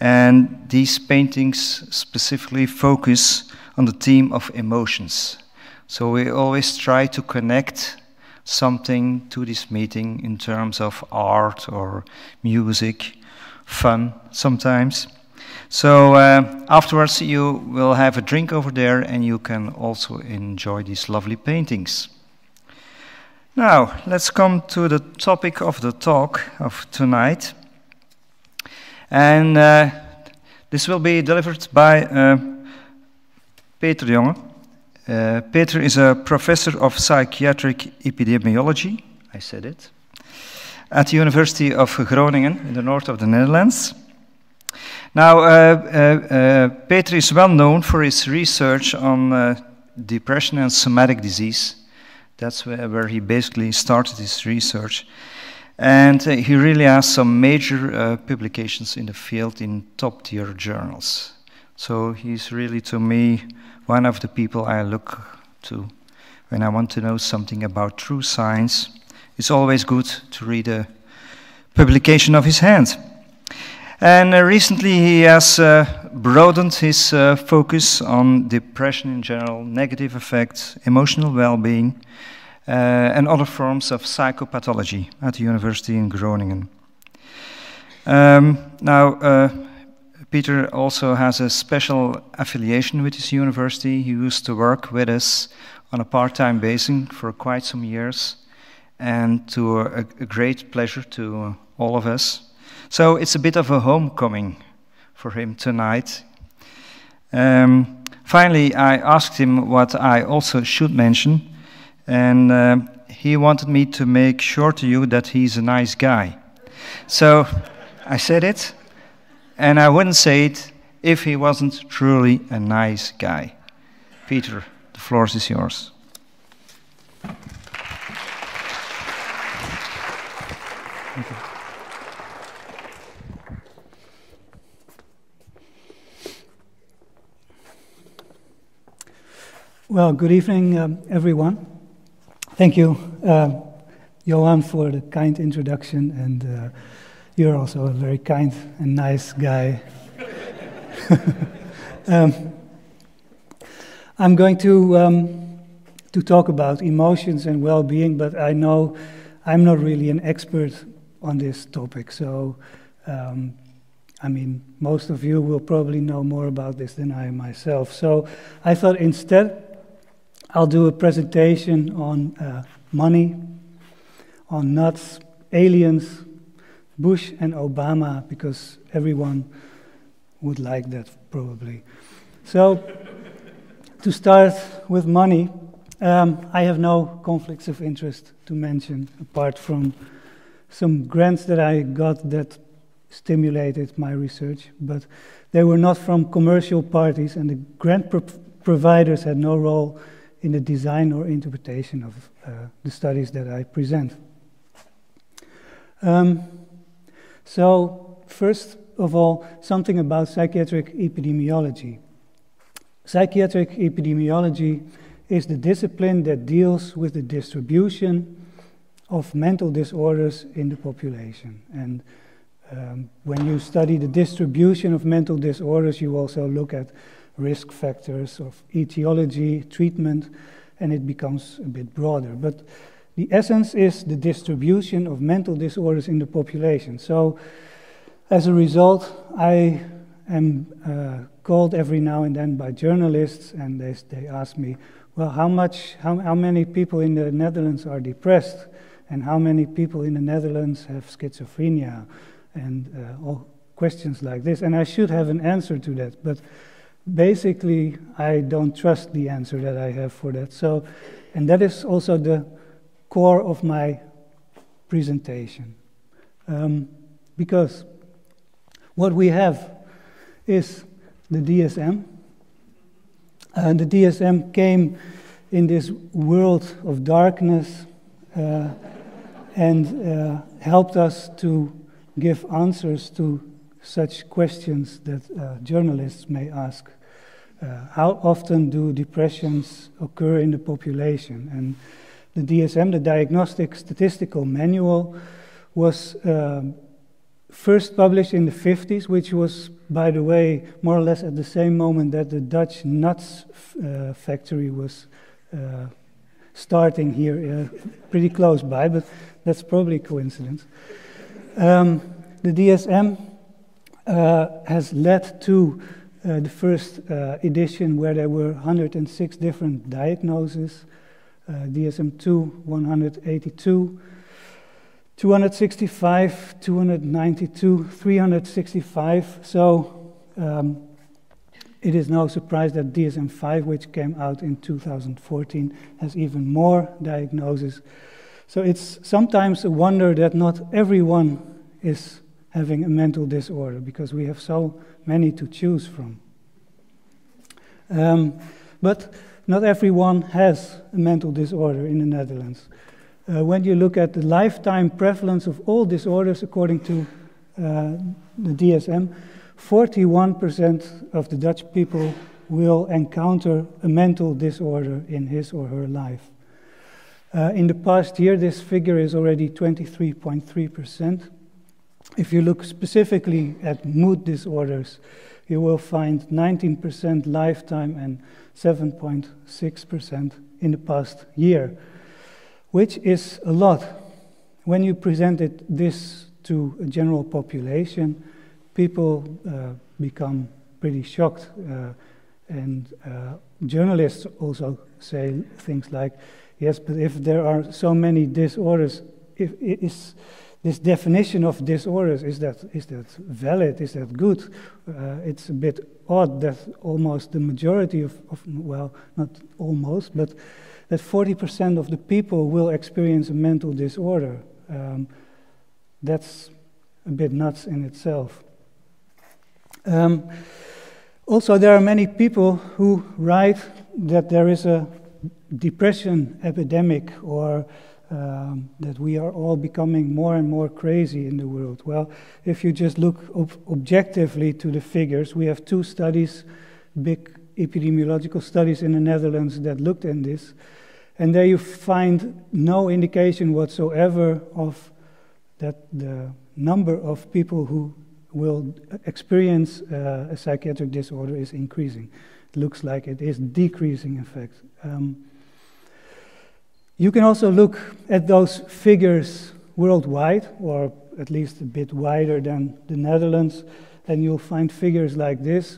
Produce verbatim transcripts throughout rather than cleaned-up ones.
And these paintings specifically focus on the theme of emotions. So we always try to connect something to this meeting in terms of art or music, fun sometimes. So uh, afterwards you will have a drink over there and you can also enjoy these lovely paintings. Now let's come to the topic of the talk of tonight. And uh, this will be delivered by uh, Peter Jonge. Uh, Peter is a professor of psychiatric epidemiology, I said it, at the University of Groningen in the north of the Netherlands. Now, uh, uh, uh, Peter is well known for his research on uh, depression and somatic disease. That's where, where he basically started his research. And uh, he really has some major uh, publications in the field in top-tier journals. So he's really, to me, one of the people I look to when I want to know something about true science. It's always good to read a publication of his hand. And uh, recently he has uh, broadened his uh, focus on depression in general, negative effects, emotional well-being, uh, and other forms of psychopathology at the University in Groningen. Um, now, uh, Peter also has a special affiliation with his university. He used to work with us on a part-time basis for quite some years, and to a, a great pleasure to uh, all of us. So it's a bit of a homecoming for him tonight. Um, finally, I asked him what I also should mention, and uh, he wanted me to make sure to you that he's a nice guy. So I said it. And I wouldn't say it if he wasn't truly a nice guy. Peter, the floor is yours. Thank you. Well, good evening, um, everyone. Thank you, uh, Johan, for the kind introduction, and uh, you're also a very kind and nice guy. um, I'm going to um, to talk about emotions and well-being, but I know I'm not really an expert on this topic. So, um, I mean, most of you will probably know more about this than I myself. So, I thought instead I'll do a presentation on uh, money, on nuts, aliens, Bush and Obama, because everyone would like that probably. So, to start with money, um, I have no conflicts of interest to mention, apart from some grants that I got that stimulated my research, but they were not from commercial parties, and the grant pro providers had no role in the design or interpretation of uh, the studies that I present. Um, So, first of all, something about psychiatric epidemiology. Psychiatric epidemiology is the discipline that deals with the distribution of mental disorders in the population. And um, when you study the distribution of mental disorders, you also look at risk factors of etiology, treatment, and it becomes a bit broader. But the essence is the distribution of mental disorders in the population. So, as a result, I am uh, called every now and then by journalists, and they, they ask me, well, how much, how, how many people in the Netherlands are depressed, and how many people in the Netherlands have schizophrenia, and uh, all questions like this. And I should have an answer to that, but basically, I don't trust the answer that I have for that. So, and that is also the core of my presentation, um, because what we have is the D S M. Uh, the D S M came in this world of darkness uh, and uh, helped us to give answers to such questions that uh, journalists may ask. Uh, how often do depressions occur in the population? And the D S M, the Diagnostic Statistical Manual, was uh, first published in the fifties, which was, by the way, more or less at the same moment that the Dutch nuts uh, factory was uh, starting here, uh, pretty close by, but that's probably a coincidence. Um, the D S M uh, has led to uh, the first uh, edition where there were one hundred six different diagnoses, uh, D S M two, one hundred eighty-two, two hundred sixty-five, two hundred ninety-two, three hundred sixty-five. So um, it is no surprise that D S M five, which came out in two thousand fourteen, has even more diagnoses. So it's sometimes a wonder that not everyone is having a mental disorder, because we have so many to choose from. Um, but not everyone has a mental disorder in the Netherlands. Uh, when you look at the lifetime prevalence of all disorders according to uh, the D S M, forty-one percent of the Dutch people will encounter a mental disorder in his or her life. Uh, in the past year, this figure is already twenty-three point three percent. If you look specifically at mood disorders, you will find nineteen percent lifetime and seven point six percent in the past year, which is a lot. When you presented this to a general population, people uh, become pretty shocked. Uh, and uh, journalists also say things like, yes, but if there are so many disorders, if, is this definition of disorders, is that is that valid? Is that good? Uh, it's a bit odd that almost the majority of, of, well, not almost, but that forty percent of the people will experience a mental disorder. Um, that's a bit nuts in itself. Um, also, there are many people who write that there is a depression epidemic, or um, that we are all becoming more and more crazy in the world. Well, if you just look ob objectively to the figures, we have two studies, big epidemiological studies in the Netherlands that looked at this, and there you find no indication whatsoever of that the number of people who will experience uh, a psychiatric disorder is increasing. It looks like it is decreasing, in fact. Um, You can also look at those figures worldwide, or at least a bit wider than the Netherlands, and you'll find figures like this.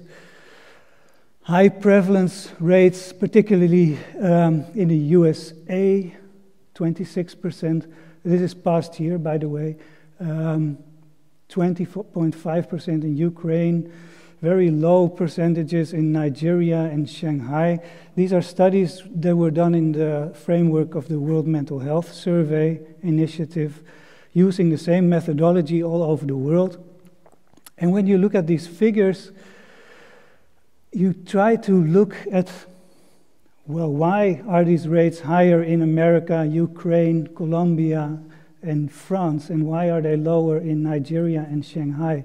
High prevalence rates, particularly um, in the U S A, twenty-six percent. This is past year, by the way. Um, twenty point five percent in Ukraine. Very low percentages in Nigeria and Shanghai. These are studies that were done in the framework of the World Mental Health Survey initiative, using the same methodology all over the world. And when you look at these figures, you try to look at, well, why are these rates higher in America, Ukraine, Colombia, and France, and why are they lower in Nigeria and Shanghai?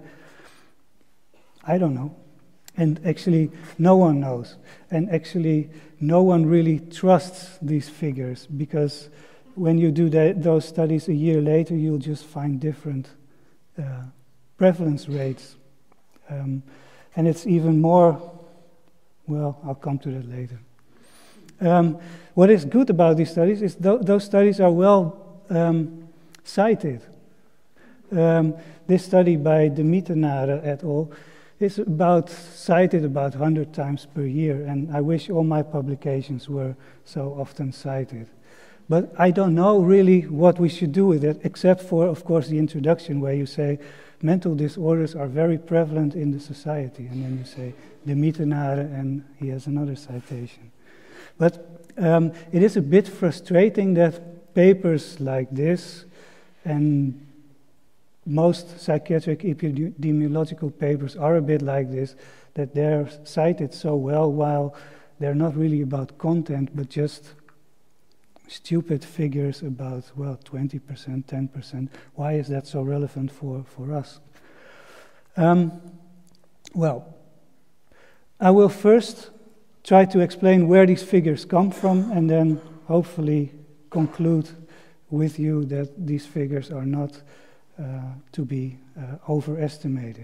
I don't know. And actually, no one knows. And actually, no one really trusts these figures, because when you do that, those studies a year later, you'll just find different uh, prevalence rates. Um, and it's even more, well, I'll come to that later. Um, what is good about these studies is th those studies are well um, cited. Um, this study by De Mietenare et al. Is about cited about one hundred times per year, and I wish all my publications were so often cited. But I don't know really what we should do with it, except for, of course, the introduction where you say mental disorders are very prevalent in the society, and then you say De Mietenare, and he has another citation. But um, it is a bit frustrating that papers like this, and most psychiatric epidemiological papers are a bit like this, that they're cited so well, while they're not really about content, but just stupid figures about, well, twenty percent, ten percent. Why is that so relevant for, for us? Um, well, I will first try to explain where these figures come from, and then hopefully conclude with you that these figures are not uh, to be uh, overestimated.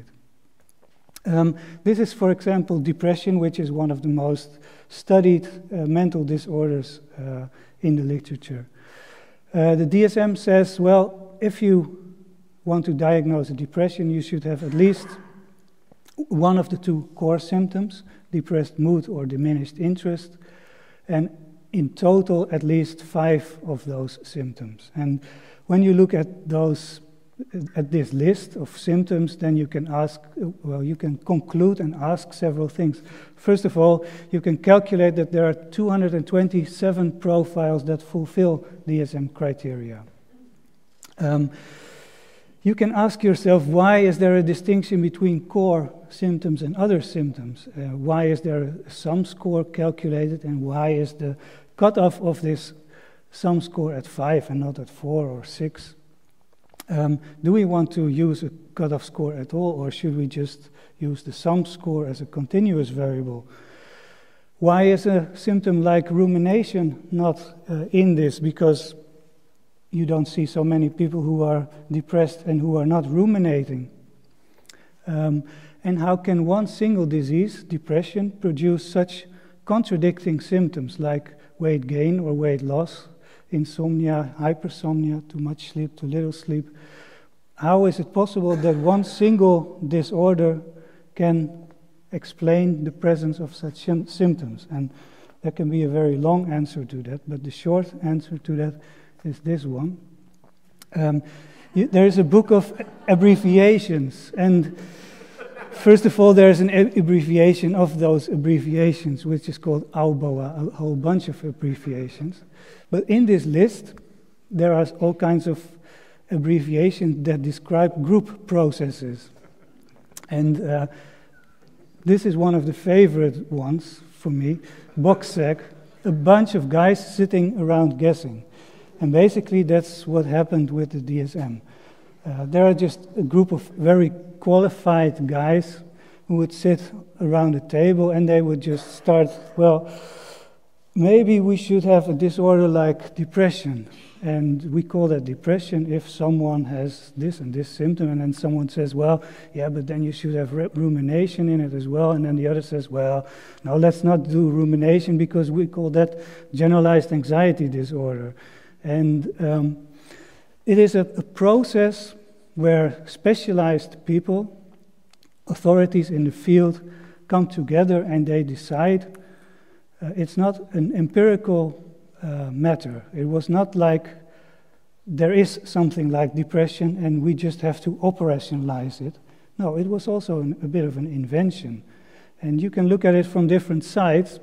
Um, this is, for example, depression, which is one of the most studied uh, mental disorders uh, in the literature. Uh, the D S M says, well, if you want to diagnose a depression, you should have at least one of the two core symptoms, depressed mood or diminished interest, and in total at least five of those symptoms. And when you look at those, at this list of symptoms, then you can ask, well, you can conclude and ask several things. First of all, you can calculate that there are two hundred twenty-seven profiles that fulfill D S M criteria. Um, You can ask yourself, why is there a distinction between core symptoms and other symptoms? Uh, why is there a sum score calculated, and why is the cutoff of this sum score at five and not at four or six? Um, do we want to use a cutoff score at all, or should we just use the sum score as a continuous variable? Why is a symptom like rumination not uh, in this? Because you don't see so many people who are depressed and who are not ruminating. Um, and how can one single disease, depression, produce such contradicting symptoms like weight gain or weight loss, insomnia, hypersomnia, too much sleep, too little sleep? How is it possible that one single disorder can explain the presence of such sim- symptoms? And there can be a very long answer to that, but the short answer to that is this one. Um, you, there is a book of abbreviations, and first of all, there is an abbreviation of those abbreviations, which is called A U B O A, a whole bunch of abbreviations. But in this list, there are all kinds of abbreviations that describe group processes. And uh, this is one of the favorite ones for me, BOXSEC, a bunch of guys sitting around guessing. And basically, that's what happened with the D S M. Uh, there are just a group of very qualified guys who would sit around a table and they would just start, well, maybe we should have a disorder like depression. And we call that depression if someone has this and this symptom, and then someone says, well, yeah, but then you should have rumination in it as well. And then the other says, well, no, let's not do rumination because we call that generalized anxiety disorder. And um, it is a, a process where specialized people, authorities in the field, come together and they decide. Uh, it's not an empirical uh, matter. It was not like there is something like depression and we just have to operationalize it. No, it was also an, a bit of an invention. And you can look at it from different sides.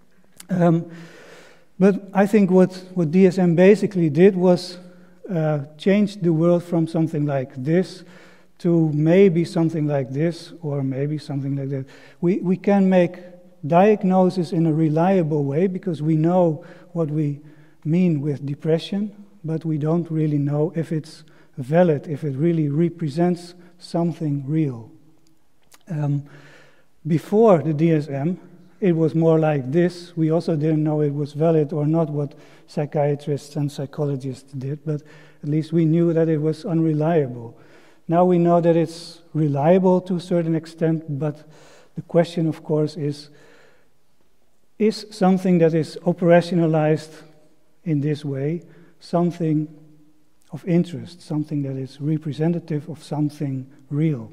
Um, But I think what, what D S M basically did was uh, change the world from something like this to maybe something like this or maybe something like that. We, we can make diagnosis in a reliable way because we know what we mean with depression, but we don't really know if it's valid, if it really represents something real. Um, before the D S M, it was more like this. We also didn't know it was valid or not what psychiatrists and psychologists did, but at least we knew that it was unreliable. Now we know that it's reliable to a certain extent, but the question, of course, is, is something that is operationalized in this way something of interest, something that is representative of something real?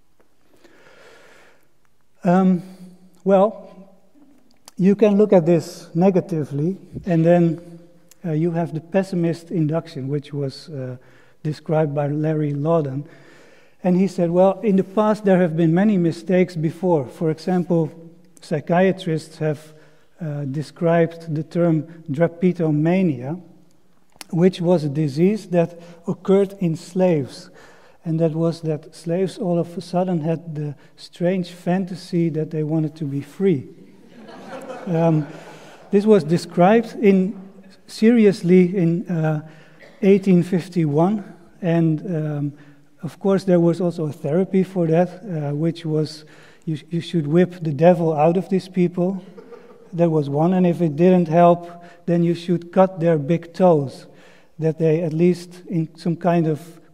Um, well, you can look at this negatively, and then uh, you have the pessimist induction, which was uh, described by Larry Lawden. And he said, well, in the past there have been many mistakes before. For example, psychiatrists have uh, described the term drapetomania, which was a disease that occurred in slaves. And that was that slaves all of a sudden had the strange fantasy that they wanted to be free. Um, this was described in seriously in uh, eighteen fifty-one, and um, of course there was also a therapy for that, uh, which was you, you should whip the devil out of these people. That was one, and if it didn't help, then you should cut their big toes, that they at least in some kind of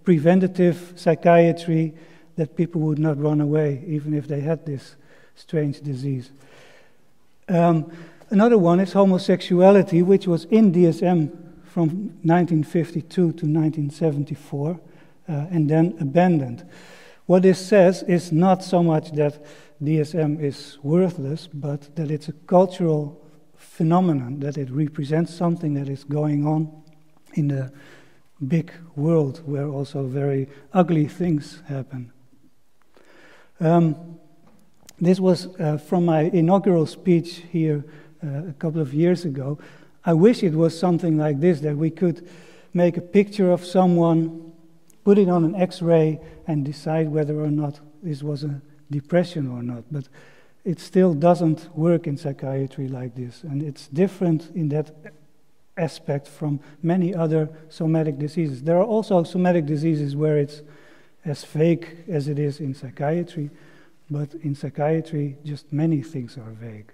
preventative psychiatry, that people would not run away even if they had this strange disease. Um, another one is homosexuality, which was in D S M from nineteen fifty-two to nineteen seventy-four, uh, and then abandoned. What this says is not so much that D S M is worthless, but that it's a cultural phenomenon, that it represents something that is going on in the big world where also very ugly things happen. Um, this was uh, from my inaugural speech here uh, a couple of years ago. I wish it was something like this, that we could make a picture of someone, put it on an X-ray, and decide whether or not this was a depression or not. But it still doesn't work in psychiatry like this, and it's different in that aspect from many other somatic diseases. There are also somatic diseases where it's as vague as it is in psychiatry, but in psychiatry just many things are vague.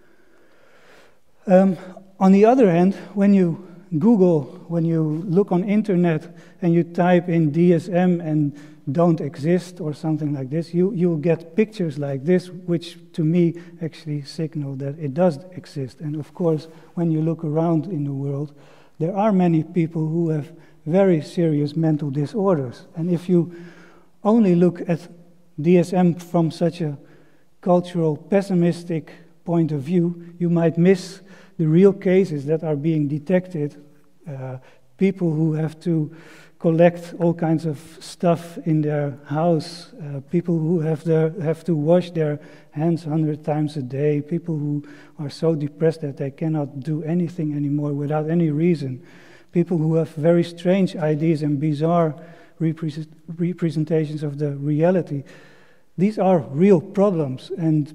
Um, on the other hand, when you Google, when you look on internet and you type in D S M and don't exist or something like this, you, you'll get pictures like this, which to me actually signal that it does exist. And of course, when you look around in the world, there are many people who have very serious mental disorders. And if you only look at D S M from such a cultural, pessimistic point of view, you might miss the real cases that are being detected, uh, people who have to collect all kinds of stuff in their house, uh, people who have, their, have to wash their hands a hundred times a day, people who are so depressed that they cannot do anything anymore without any reason, people who have very strange ideas and bizarre repre- representations of the reality. These are real problems, and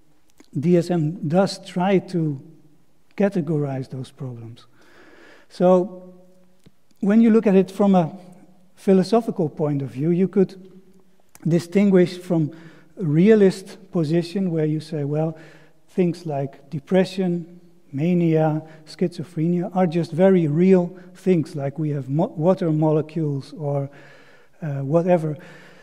D S M does try to categorize those problems. So when you look at it from a philosophical point of view, you could distinguish from a realist position where you say, well, things like depression, mania, schizophrenia are just very real things, like we have mo- water molecules or uh, whatever.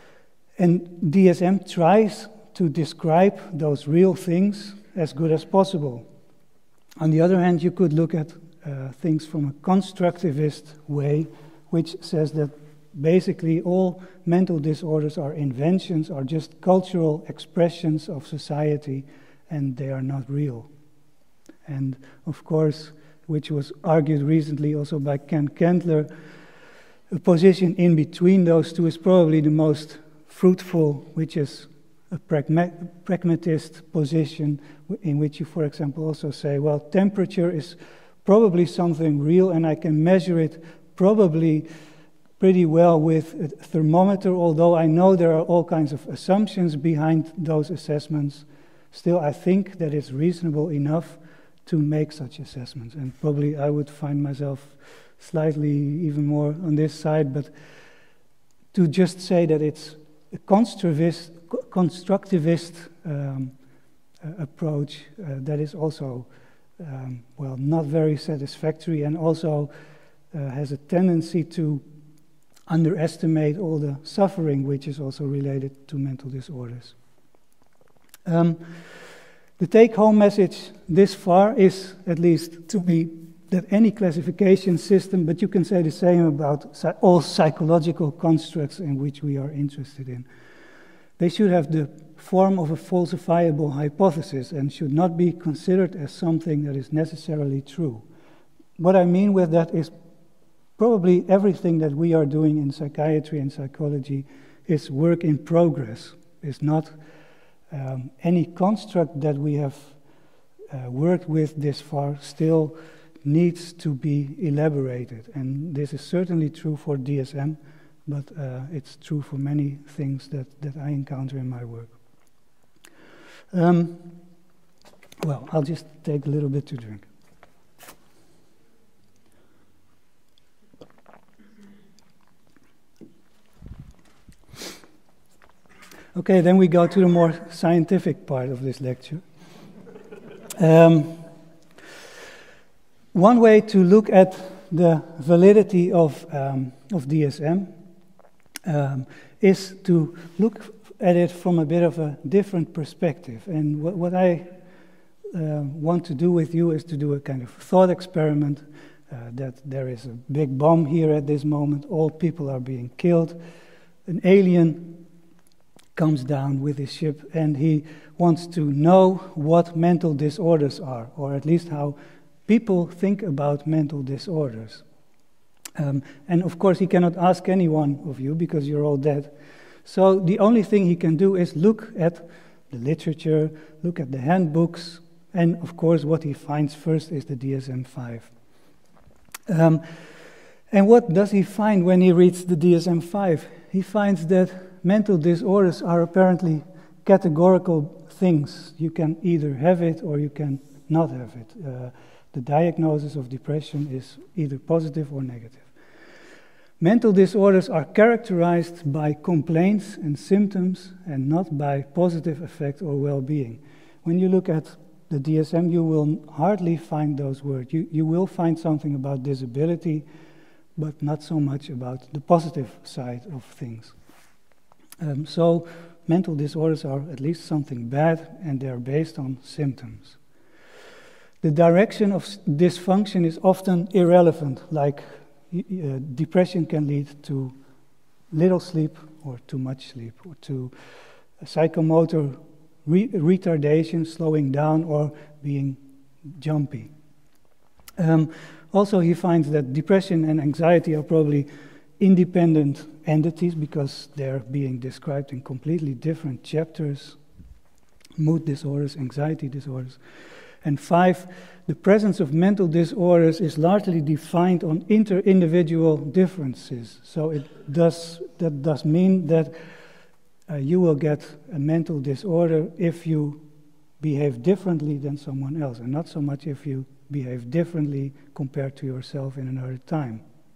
And D S M tries to describe those real things as good as possible. On the other hand, you could look at uh, things from a constructivist way, which says that basically all mental disorders are inventions, are just cultural expressions of society, and they are not real. And of course, which was argued recently also by Ken Kendler, a position in between those two is probably the most fruitful, which is a pragma- pragmatist position in which you, for example, also say, well, temperature is probably something real and I can measure it probably pretty well with a thermometer, although I know there are all kinds of assumptions behind those assessments. Still, I think that it's reasonable enough to make such assessments. And probably I would find myself slightly even more on this side, but to just say that it's a constructivist, constructivist um, uh, approach uh, that is also, um, well, not very satisfactory, and also uh, has a tendency to underestimate all the suffering which is also related to mental disorders. Um, the take-home message this far is, at least to me, that any classification system, but you can say the same about psy- all psychological constructs in which we are interested in, they should have the form of a falsifiable hypothesis and should not be considered as something that is necessarily true. What I mean with that is probably everything that we are doing in psychiatry and psychology is work in progress. It's not um, any construct that we have uh, worked with this far still needs to be elaborated. And this is certainly true for D S M, but uh, it's true for many things that, that I encounter in my work. Um, well, I'll just take a little bit to drink. Okay, then we go to the more scientific part of this lecture. Um, one way to look at the validity of, um, of D S M um, is to look at it from a bit of a different perspective. And what, what I uh, want to do with you is to do a kind of thought experiment uh, that there is a big bomb here at this moment, all people are being killed, an alien comes down with his ship and he wants to know what mental disorders are, or at least how people think about mental disorders. Um, and of course he cannot ask any one of you because you're all dead. So the only thing he can do is look at the literature, look at the handbooks, and of course what he finds first is the D S M five. Um, and what does he find when he reads the D S M five? He finds that mental disorders are apparently categorical things. You can either have it or you can not have it. Uh, the diagnosis of depression is either positive or negative. Mental disorders are characterized by complaints and symptoms and not by positive effect or well-being. When you look at the D S M, you will hardly find those words. You, you will find something about disability, but not so much about the positive side of things. Um, so mental disorders are at least something bad, and they are based on symptoms. The direction of dysfunction is often irrelevant, like uh, depression can lead to little sleep or too much sleep, or to psychomotor re retardation, slowing down, or being jumpy. Um, also, he finds that depression and anxiety are probably independent entities because they're being described in completely different chapters. Mood disorders, anxiety disorders. And five, the presence of mental disorders is largely defined on inter-individual differences. So it does, that does mean that uh, you will get a mental disorder if you behave differently than someone else, and not so much if you behave differently compared to yourself in another time.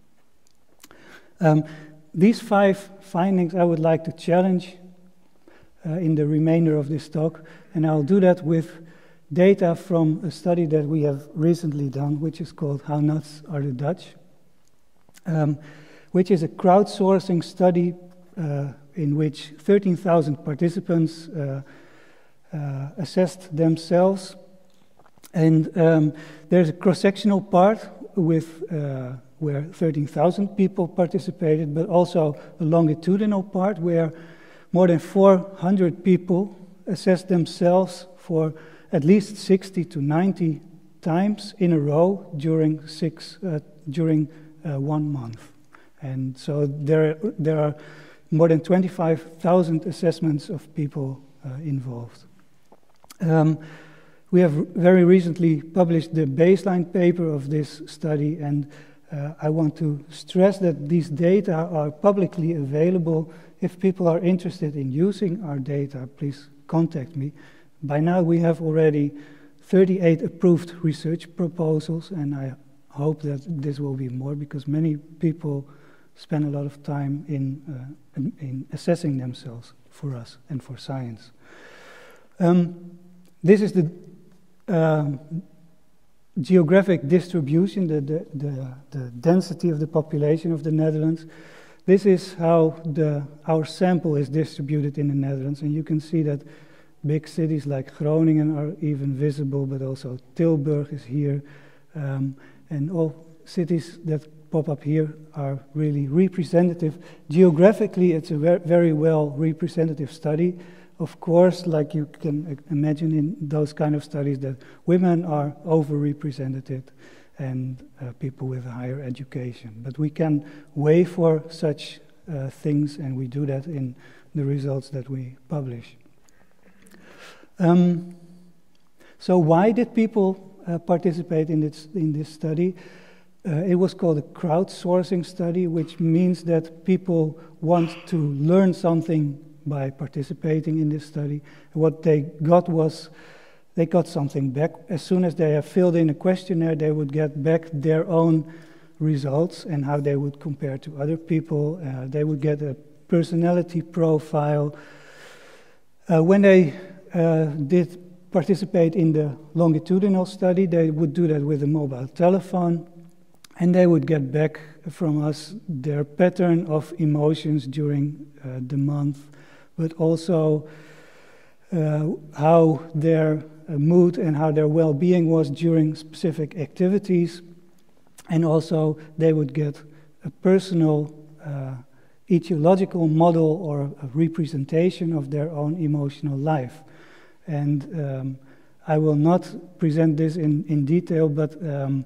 Um, these five findings I would like to challenge uh, in the remainder of this talk, and I'll do that with data from a study that we have recently done, which is called How Nuts Are the Dutch, um, which is a crowdsourcing study uh, in which thirteen thousand participants uh, uh, assessed themselves. And um, there's a cross-sectional part with uh, where thirteen thousand people participated, but also a longitudinal part where more than four hundred people assessed themselves for at least sixty to ninety times in a row during six uh, during uh, one month. And so there there are more than twenty-five thousand assessments of people uh, involved. Um, we have very recently published the baseline paper of this study, and uh, I want to stress that these data are publicly available. If people are interested in using our data, please contact me. By now we have already thirty-eight approved research proposals, and I hope that this will be more because many people spend a lot of time in, uh, in, in assessing themselves for us and for science. Um, this is the um, geographic distribution, the, the, the, the density of the population of the Netherlands. This is how the, our sample is distributed in the Netherlands, and you can see that big cities like Groningen are even visible, but also Tilburg is here, um, and all cities that pop up here are really representative. Geographically, it's a ver very well representative study. Of course, like you can imagine in those kind of studies, that women are overrepresented and uh, people with a higher education. But we can weigh for such uh, things, and we do that in the results that we publish. Um, so why did people uh, participate in this, in this study? Uh, it was called a crowdsourcing study, which means that people want to learn something by participating in this study. What they got was, they got something back. As soon as they have filled in a questionnaire, they would get back their own results and how they would compare to other people. Uh, they would get a personality profile. Uh, when they uh, did participate in the longitudinal study, they would do that with a mobile telephone, and they would get back from us their pattern of emotions during uh, the month, but also uh, how their uh, mood and how their well-being was during specific activities. And also they would get a personal uh, etiological model or a representation of their own emotional life. And um, I will not present this in, in detail, but um,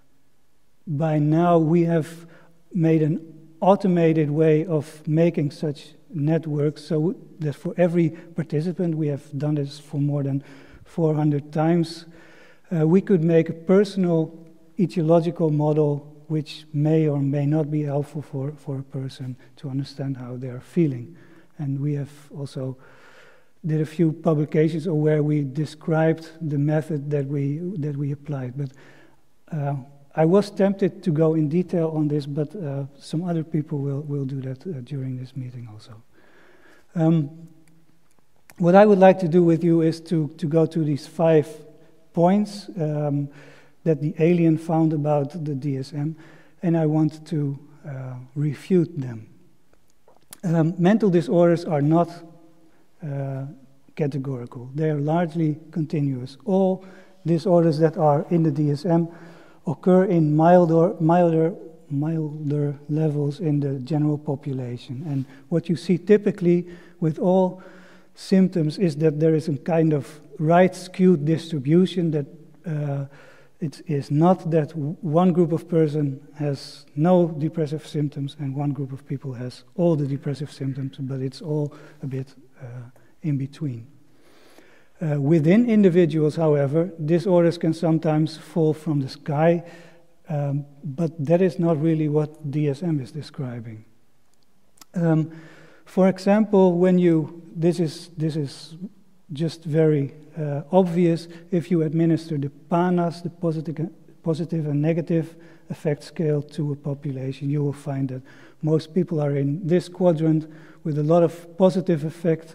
by now we have made an automated way of making such networks so that for every participant, we have done this for more than four hundred times, uh, we could make a personal etiological model which may or may not be helpful for, for a person to understand how they're feeling. And we have also did a few publications where we described the method that we that we applied. But uh, I was tempted to go in detail on this, but uh, some other people will, will do that uh, during this meeting also. Um, what I would like to do with you is to, to go to these five points um, that the alien found about the D S M, and I want to uh, refute them. Um, mental disorders are not uh, categorical. They are largely continuous. All disorders that are in the D S M occur in milder, milder, milder levels in the general population. And what you see typically with all symptoms is that there is a kind of right-skewed distribution, that uh, it is not that one group of person has no depressive symptoms and one group of people has all the depressive symptoms, but it's all a bit uh, in between. Uh, within individuals, however, disorders can sometimes fall from the sky, um, but that is not really what D S M is describing. Um, for example, when you, this is, this is just very uh, obvious, if you administer the P A N A S, the positive, positive and negative effect scale, to a population, you will find that most people are in this quadrant with a lot of positive effect.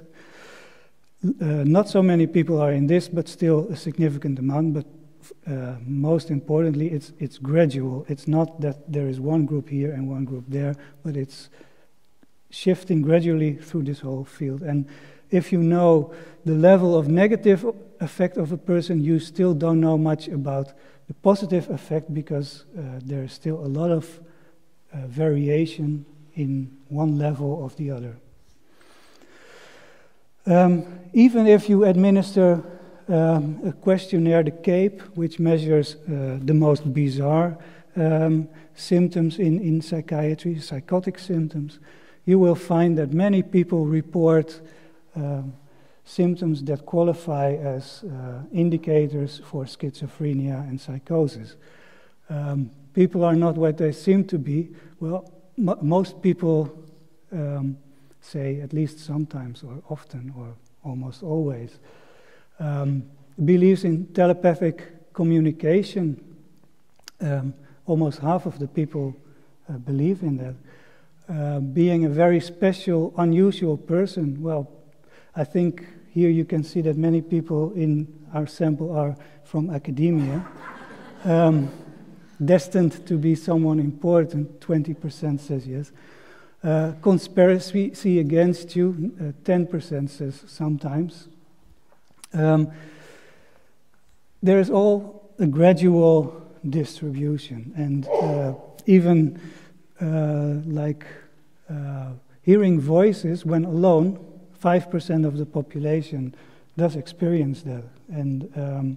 Uh, not so many people are in this, but still a significant amount. But uh, most importantly, it's, it's gradual. It's not that there is one group here and one group there, but it's shifting gradually through this whole field. And if you know the level of negative effect of a person, you still don't know much about the positive effect, because uh, there is still a lot of uh, variation in one level of the other. Um, even if you administer um, a questionnaire, the CAPE, which measures uh, the most bizarre um, symptoms in, in psychiatry, psychotic symptoms, you will find that many people report um, symptoms that qualify as uh, indicators for schizophrenia and psychosis. Um, people are not what they seem to be. Well, m most people um, say, at least sometimes or often or almost always, um, believes in telepathic communication. Um, almost half of the people uh, believe in that. Uh, being a very special, unusual person, well, I think here you can see that many people in our sample are from academia, um, destined to be someone important. twenty percent says yes. Uh, conspiracy against you, uh, ten percent says sometimes. Um, there is all a gradual distribution, and uh, even uh, like uh, hearing voices when alone, five percent of the population does experience that. And um,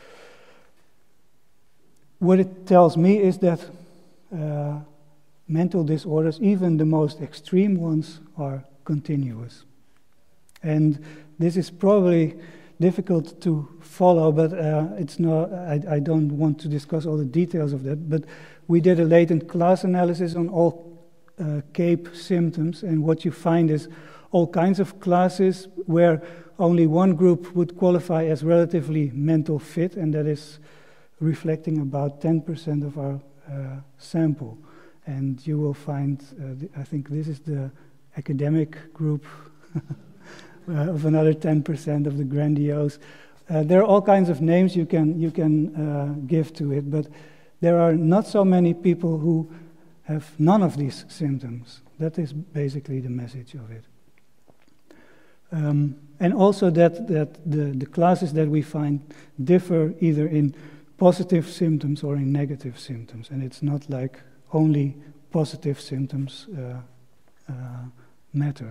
what it tells me is that uh, mental disorders, even the most extreme ones, are continuous. And this is probably difficult to follow, but uh, it's not, I, I don't want to discuss all the details of that, but we did a latent class analysis on all uh, CAPE symptoms, and what you find is all kinds of classes where only one group would qualify as relatively mental fit, and that is reflecting about ten percent of our uh, sample. And you will find, uh, I think this is the academic group uh, of another ten percent of the grandiose. Uh, there are all kinds of names you can, you can uh, give to it, but there are not so many people who have none of these symptoms. That is basically the message of it. Um, and also that, that the, the classes that we find differ either in positive symptoms or in negative symptoms. And it's not like only positive symptoms uh, uh, matter.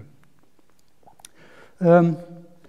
Um,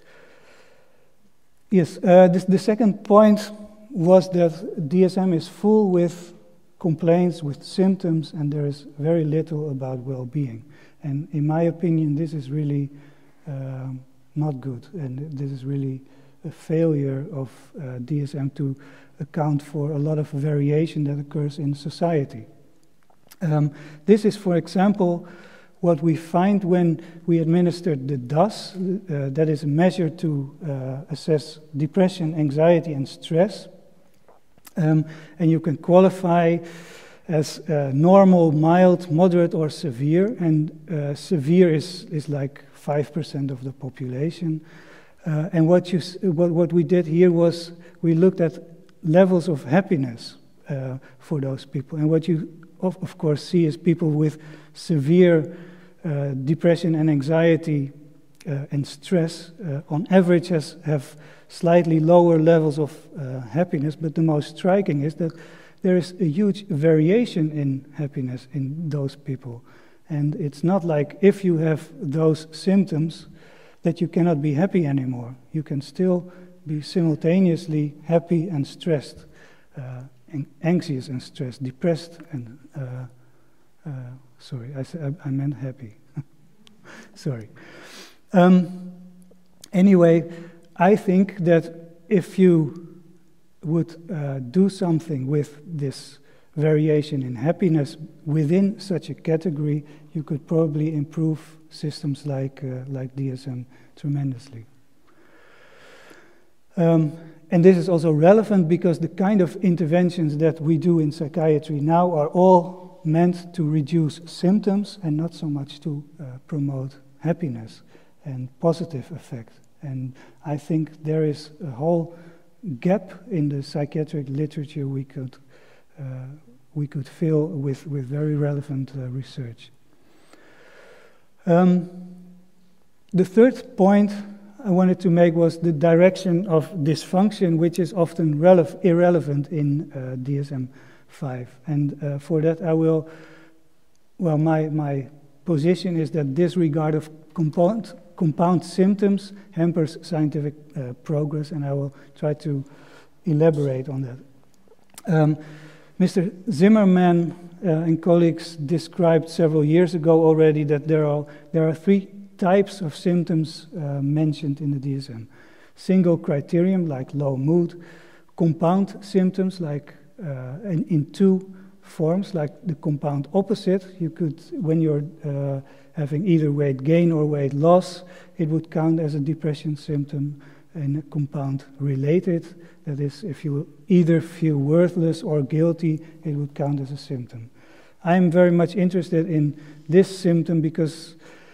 yes, uh, this, the second point was that D S M is full with complaints, with symptoms, and there is very little about well-being. And in my opinion, this is really uh, not good, and this is really a failure of uh, D S M to account for a lot of variation that occurs in society. Um, this is, for example, what we find when we administered the D A S, uh, that is a measure to uh, assess depression, anxiety, and stress. Um, and you can qualify as uh, normal, mild, moderate, or severe. And uh, severe is, is like five percent of the population. Uh, and what, you, what, what we did here was we looked at levels of happiness uh, for those people. And what you, of, of course, see is people with severe uh, depression and anxiety uh, and stress, uh, on average, has, have slightly lower levels of uh, happiness, but the most striking is that there is a huge variation in happiness in those people. And it's not like if you have those symptoms that you cannot be happy anymore. You can still be simultaneously happy and stressed, uh, and anxious and stressed, depressed and, uh, uh, sorry, I, I meant happy. Sorry. Um, anyway, I think that if you would uh, do something with this variation in happiness within such a category, you could probably improve systems like, uh, like D S M tremendously. Um, and this is also relevant because the kind of interventions that we do in psychiatry now are all meant to reduce symptoms and not so much to uh, promote happiness and positive effect. And I think there is a whole gap in the psychiatric literature we could uh, we could fill with, with very relevant uh, research. Um, the third point I wanted to make was the direction of dysfunction, which is often irrelevant in uh, D S M five. And uh, for that I will, well, my, my position is that disregard of compound, compound symptoms hampers scientific uh, progress, and I will try to elaborate on that. Um, Mister Zimmerman uh, and colleagues described several years ago already that there are, there are three types of symptoms uh, mentioned in the D S M. Single criterion, like low mood, compound symptoms, like uh, in, in two forms, like the compound opposite. You could, when you're uh, having either weight gain or weight loss, it would count as a depression symptom. And a compound related, that is, if you either feel worthless or guilty, it would count as a symptom. I'm very much interested in this symptom because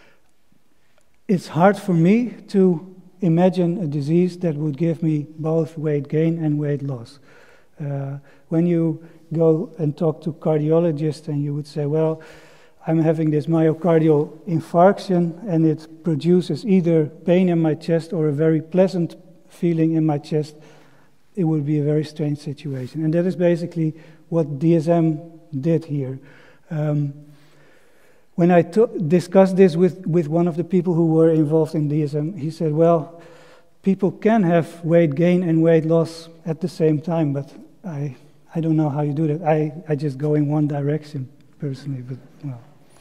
it's hard for me to imagine a disease that would give me both weight gain and weight loss. Uh, when you go and talk to cardiologists and you would say, well, I'm having this myocardial infarction and it produces either pain in my chest or a very pleasant feeling in my chest, it would be a very strange situation. And that is basically what D S M did here. Um, when I discussed this with, with one of the people who were involved in D S M, he said, well, people can have weight gain and weight loss at the same time, but I, I don't know how you do that. I, I just go in one direction, personally, but well.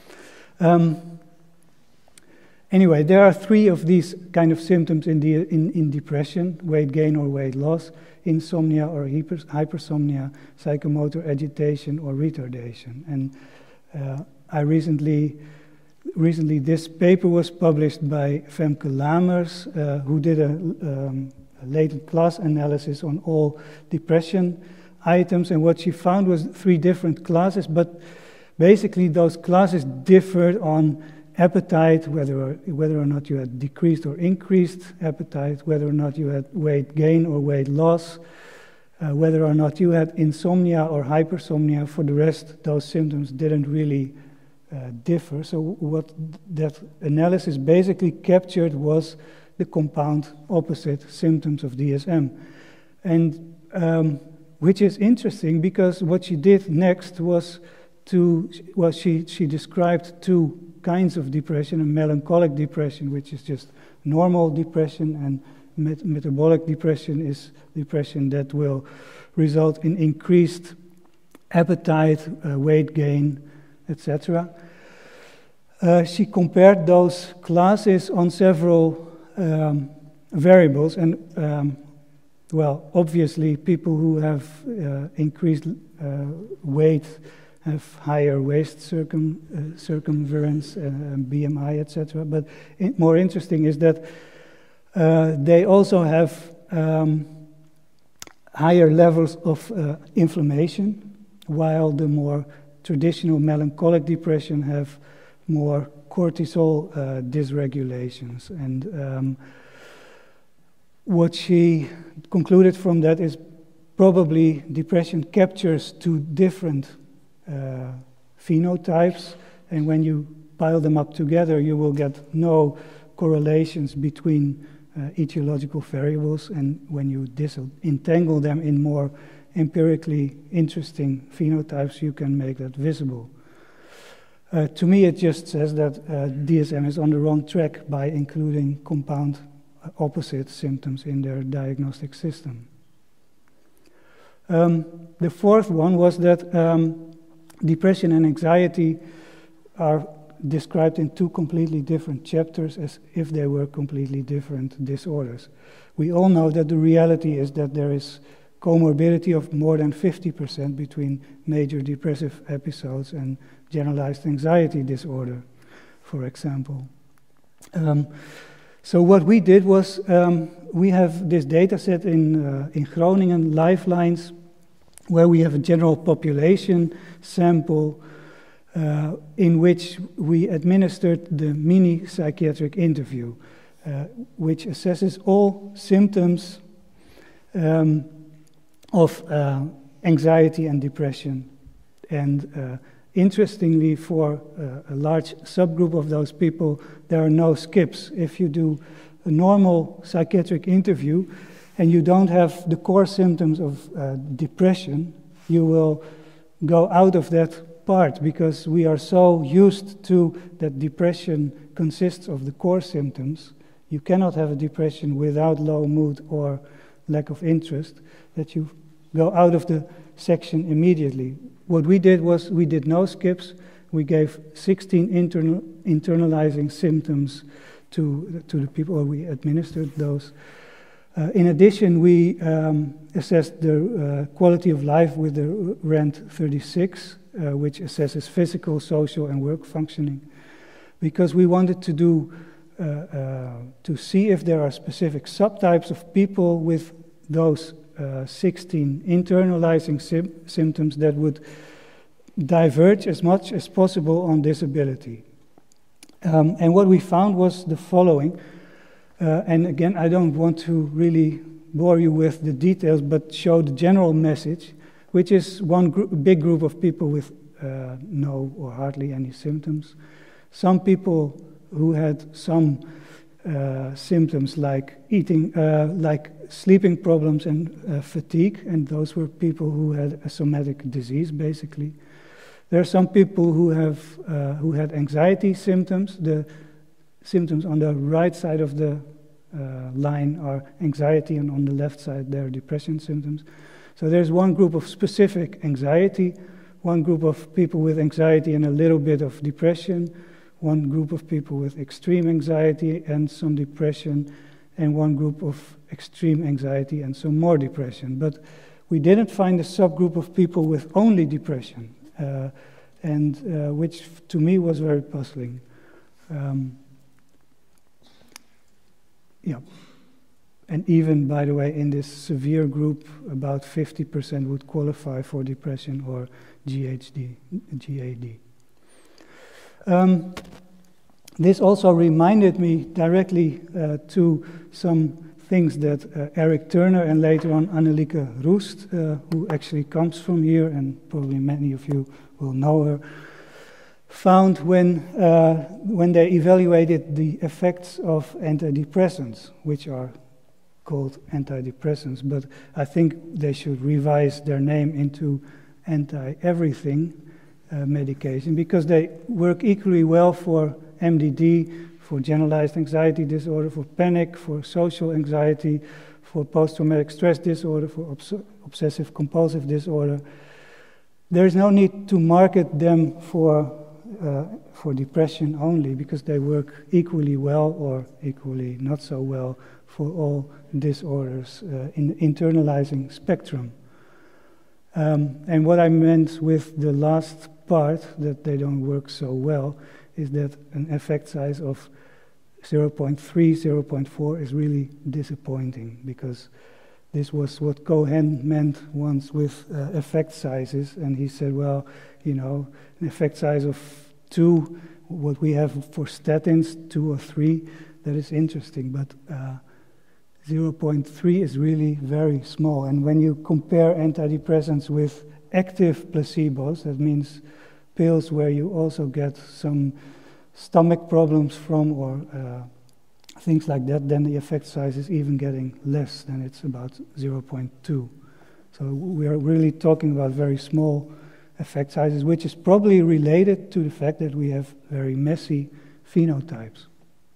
Um, anyway, there are three of these kind of symptoms in, the, in, in depression: weight gain or weight loss, insomnia or hyper, hypersomnia, psychomotor agitation or retardation. And uh, I recently, recently this paper was published by Femke Lamers, uh, who did a, um, a latent class analysis on all depression items, and what she found was three different classes, but basically, those classes differed on appetite, whether or, whether or not you had decreased or increased appetite, whether or not you had weight gain or weight loss, uh, whether or not you had insomnia or hypersomnia. For the rest, those symptoms didn't really uh, differ. So what that analysis basically captured was the compound opposite symptoms of D S M. And um, which is interesting, because what she did next was to, well, she, she described two kinds of depression: a melancholic depression, which is just normal depression, and met metabolic depression is depression that will result in increased appetite, uh, weight gain, et cetera. Uh, she compared those classes on several um, variables, and um, well, obviously, people who have uh, increased uh, weight have higher waist circum, uh, circumference, uh, B M I, et cetera. But in, more interesting is that uh, they also have um, higher levels of uh, inflammation, while the more traditional melancholic depression have more cortisol uh, dysregulations. And um, what she concluded from that is probably depression captures two different uh, phenotypes, and when you pile them up together, you will get no correlations between uh, etiological variables, and when you disentangle them in more empirically interesting phenotypes, you can make that visible. Uh, to me, it just says that uh, D S M is on the wrong track by including compound opposite symptoms in their diagnostic system. Um, the fourth one was that um, depression and anxiety are described in two completely different chapters, as if they were completely different disorders. We all know that the reality is that there is comorbidity of more than fifty percent between major depressive episodes and generalized anxiety disorder, for example. Um, So what we did was, um, we have this data set in, uh, in Groningen, Lifelines, where we have a general population sample uh, in which we administered the mini psychiatric interview, uh, which assesses all symptoms um, of uh, anxiety and depression. And uh, interestingly, for uh, a large subgroup of those people, there are no skips. If you do a normal psychiatric interview and you don't have the core symptoms of uh, depression, you will go out of that part, because we are so used to that depression consists of the core symptoms. You cannot have a depression without low mood or lack of interest, that you go out of the section immediately. What we did was we did no skips. We gave sixteen internal, internalizing symptoms to, to the people, or we administered those. Uh, in addition, we um, assessed the uh, quality of life with the R A N D thirty-six, uh, which assesses physical, social, and work functioning, because we wanted to do uh, uh, to see if there are specific subtypes of people with those Uh, sixteen internalizing sim symptoms that would diverge as much as possible on disability. Um, and what we found was the following, uh, and again, I don't want to really bore you with the details, but show the general message, which is one gr big group of people with uh, no or hardly any symptoms. Some people who had some uh, symptoms like eating, uh, like sleeping problems and uh, fatigue, and those were people who had a somatic disease, basically. There are some people who have uh, who had anxiety symptoms. The symptoms on the right side of the uh, line are anxiety, and on the left side there are depression symptoms. So there's one group of specific anxiety, one group of people with anxiety and a little bit of depression, one group of people with extreme anxiety and some depression, and one group of extreme anxiety and some more depression. But we didn't find a subgroup of people with only depression, uh, and uh, which to me was very puzzling. Um, yeah. And even, by the way, in this severe group, about fifty percent would qualify for depression or G H D, G A D. Um, this also reminded me directly uh, to some things that uh, Eric Turner and later on Annelieke Roest, uh, who actually comes from here, and probably many of you will know her, found when, uh, when they evaluated the effects of antidepressants, which are called antidepressants, but I think they should revise their name into anti-everything uh, medication, because they work equally well for M D D, for generalized anxiety disorder, for panic, for social anxiety, for post-traumatic stress disorder, for obs obsessive-compulsive disorder. There is no need to market them for Uh, for depression only, because they work equally well or equally not so well for all disorders uh, in the internalizing spectrum. Um, and what I meant with the last part, that they don't work so well, is that an effect size of zero point three, zero point four is really disappointing, because this was what Cohen meant once with uh, effect sizes, and he said, well, you know, an effect size of two, what we have for statins, two or three, that is interesting, but uh, zero point three is really very small. And when you compare antidepressants with active placebos, that means pills where you also get some stomach problems from, or uh, things like that, then the effect size is even getting less, than it's about zero point two. So we are really talking about very small effect sizes, which is probably related to the fact that we have very messy phenotypes.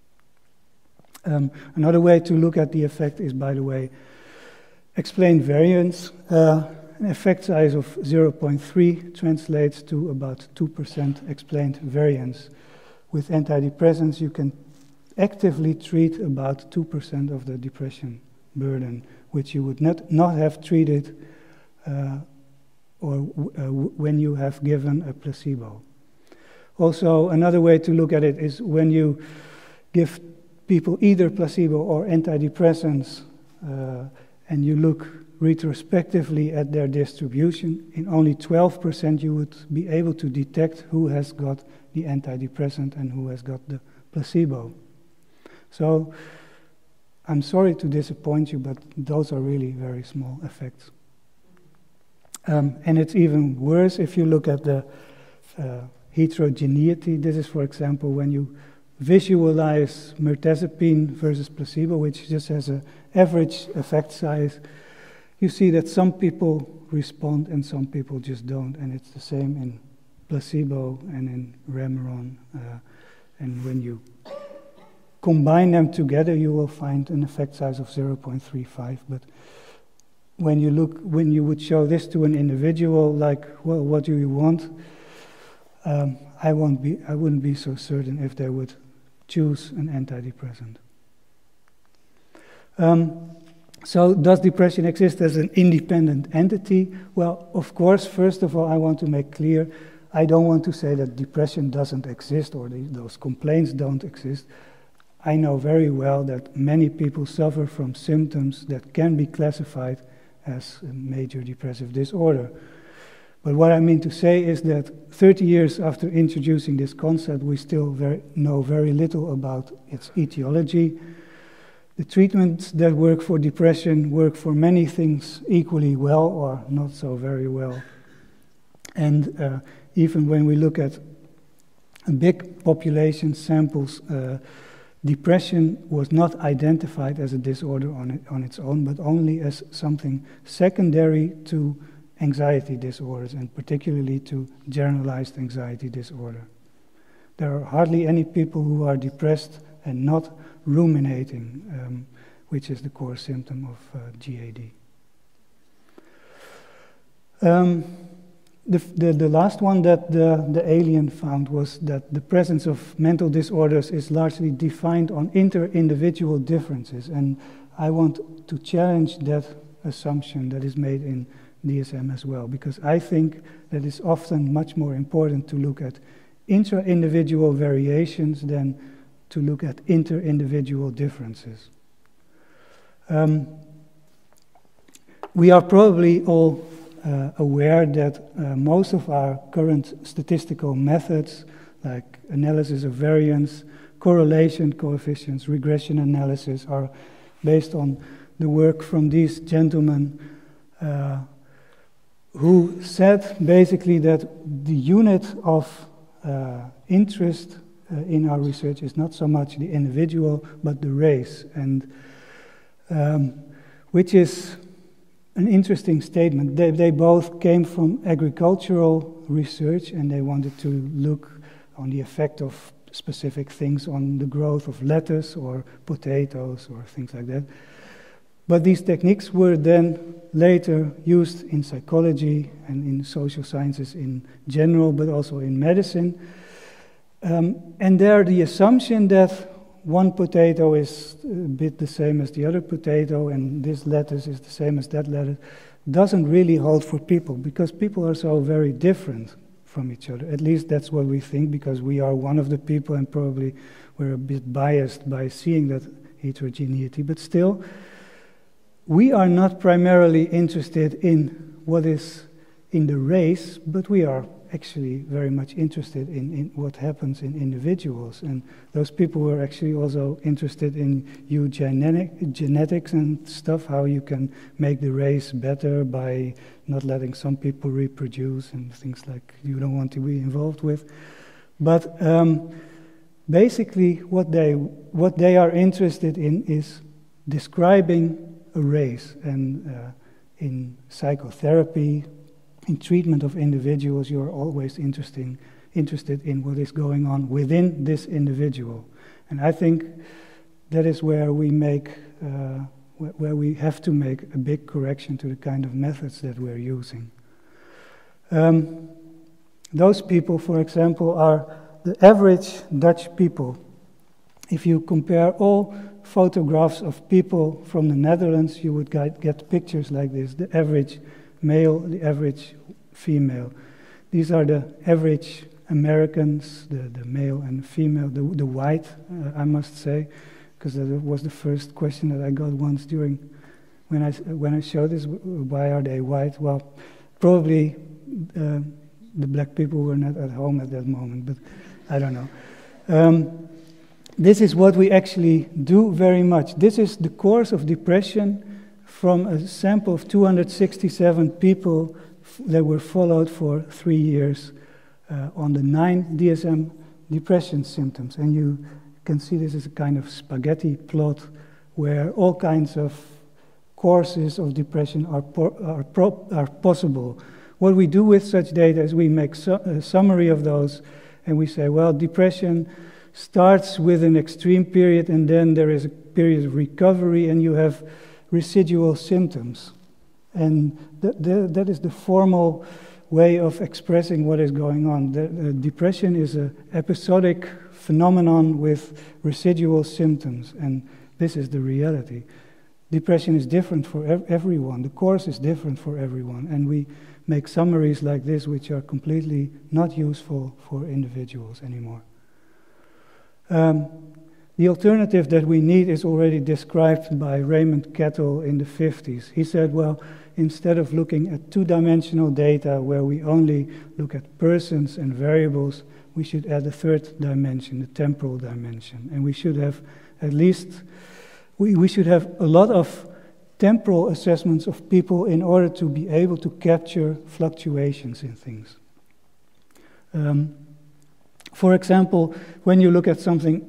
Um, another way to look at the effect is, by the way, explained variance. Uh, an effect size of zero point three translates to about two percent explained variance. With antidepressants, you can actively treat about two percent of the depression burden, which you would not, not have treated uh, or uh, when you have given a placebo. Also, another way to look at it is when you give people either placebo or antidepressants uh, and you look retrospectively at their distribution, in only twelve percent you would be able to detect who has got the antidepressant and who has got the placebo. So, I'm sorry to disappoint you, but those are really very small effects. Um, and it's even worse if you look at the uh, heterogeneity. This is, for example, when you visualize mirtazapine versus placebo, which just has an average effect size, you see that some people respond and some people just don't. And it's the same in placebo and in Remeron. Uh, and when you combine them together, you will find an effect size of zero point three five. But when you look, when you would show this to an individual, like, well, what do you want? Um, I won't be, I wouldn't be so certain if they would choose an antidepressant. Um, so, does depression exist as an independent entity? Well, of course, first of all, I want to make clear, I don't want to say that depression doesn't exist or the, those complaints don't exist. I know very well that many people suffer from symptoms that can be classified as a major depressive disorder. But what I mean to say is that thirty years after introducing this concept, we still very, know very little about its etiology. The treatments that work for depression work for many things equally well or not so very well. And uh, even when we look at big population samples, uh, depression was not identified as a disorder on, it, on its own, but only as something secondary to anxiety disorders, and particularly to generalized anxiety disorder. There are hardly any people who are depressed and not ruminating, um, which is the core symptom of uh, G A D. Um, the, the, the last one that the, the alien found was that the presence of mental disorders is largely defined on inter-individual differences, and I want to challenge that assumption that is made in D S M as well, because I think that it's often much more important to look at intra-individual variations than to look at inter-individual differences. Um, we are probably all uh, aware that uh, most of our current statistical methods, like analysis of variance, correlation coefficients, regression analysis, are based on the work from these gentlemen uh, who said basically that the unit of uh, interest uh, in our research is not so much the individual, but the race, and um, which is an interesting statement. They, they both came from agricultural research, and they wanted to look on the effect of specific things on the growth of lettuce or potatoes or things like that. But these techniques were then later used in psychology and in social sciences in general, but also in medicine. Um, and there the assumption that one potato is a bit the same as the other potato and this lettuce is the same as that lettuce doesn't really hold for people, because people are so very different from each other. At least that's what we think, because we are one of the people and probably we're a bit biased by seeing that heterogeneity. But still, we are not primarily interested in what is in the race, but we are actually very much interested in, in what happens in individuals. And those people were actually also interested in eugenic, genetics and stuff, how you can make the race better by not letting some people reproduce and things like you don't want to be involved with. But um, basically what they, what they are interested in is describing a race, and uh, in psychotherapy, in treatment of individuals, you are always interesting, interested in what is going on within this individual. And I think that is where we make, uh, wh where we have to make a big correction to the kind of methods that we're using. Um, those people, for example, are the average Dutch people. If you compare all photographs of people from the Netherlands, you would get, get pictures like this: the average male, the average female. These are the average Americans, the, the male and female, the, the white, uh, I must say, because that was the first question that I got once during, when I, when I showed this, why are they white? Well, probably uh, the black people were not at home at that moment, but I don't know. Um, this is what we actually do very much. This is the course of depression from a sample of two hundred sixty-seven people f that were followed for three years uh, on the nine D S M depression symptoms. And you can see this is a kind of spaghetti plot where all kinds of courses of depression are, po are, pro are possible. What we do with such data is we make su a summary of those, and we say, well, depression starts with an extreme period, and then there is a period of recovery, and you have residual symptoms. And th th that is the formal way of expressing what is going on. The, uh, depression is an episodic phenomenon with residual symptoms, and this is the reality. Depression is different for ev everyone. The course is different for everyone, and we make summaries like this which are completely not useful for individuals anymore. Um, The alternative that we need is already described by Raymond Kettle in the fifties. He said, well, instead of looking at two-dimensional data where we only look at persons and variables, we should add a third dimension, the temporal dimension. And we should have at least, we, we should have a lot of temporal assessments of people in order to be able to capture fluctuations in things. Um, for example, when you look at something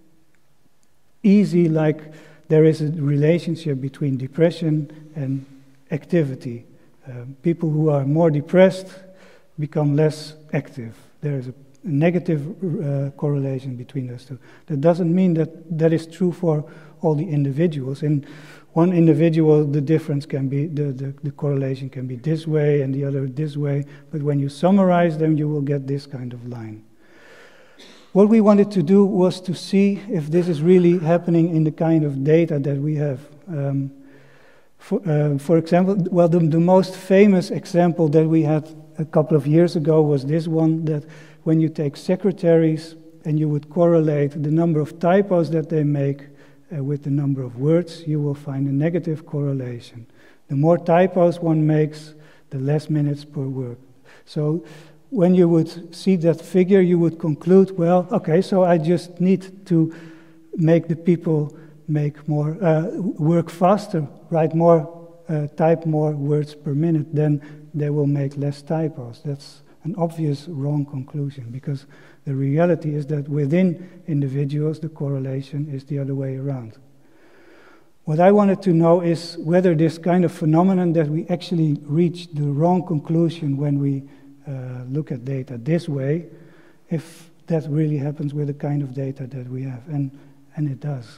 easy, like there is a relationship between depression and activity. Uh, people who are more depressed become less active. There is a negative uh, correlation between those two. That doesn't mean that that is true for all the individuals. In one individual, the difference can be, the, the, the correlation can be this way and the other this way, but when you summarize them, you will get this kind of line. What we wanted to do was to see if this is really happening in the kind of data that we have. Um, for, uh, for example, well, the, the most famous example that we had a couple of years ago was this one, that when you take secretaries and you would correlate the number of typos that they make uh, with the number of words, you will find a negative correlation. The more typos one makes, the less minutes per word. So when you would see that figure, you would conclude, well, okay, so I just need to make the people make more, uh, work faster, write more, uh, type more words per minute, then they will make less typos. That's an obvious wrong conclusion, because the reality is that within individuals, the correlation is the other way around. What I wanted to know is whether this kind of phenomenon that we actually reach the wrong conclusion when we uh, look at data this way, if that really happens with the kind of data that we have, and, and it does.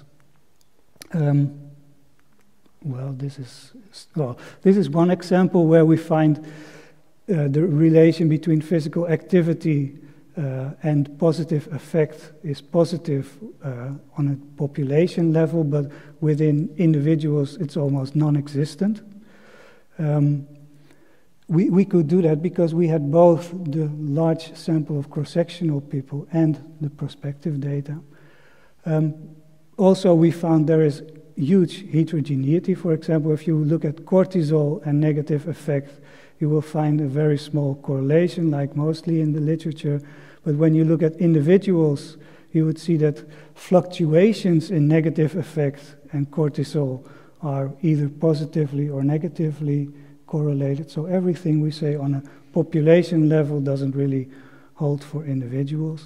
Um, well, this is, well, this is one example where we find uh, the relation between physical activity Uh, and positive effect is positive uh, on a population level, but within individuals it's almost non-existent. Um, we, we could do that because we had both the large sample of cross-sectional people and the prospective data. Um, also, we found there is huge heterogeneity. For example, if you look at cortisol and negative effect, you will find a very small correlation, like mostly in the literature. But when you look at individuals, you would see that fluctuations in negative effect and cortisol are either positively or negatively correlated. So everything we say on a population level doesn't really hold for individuals.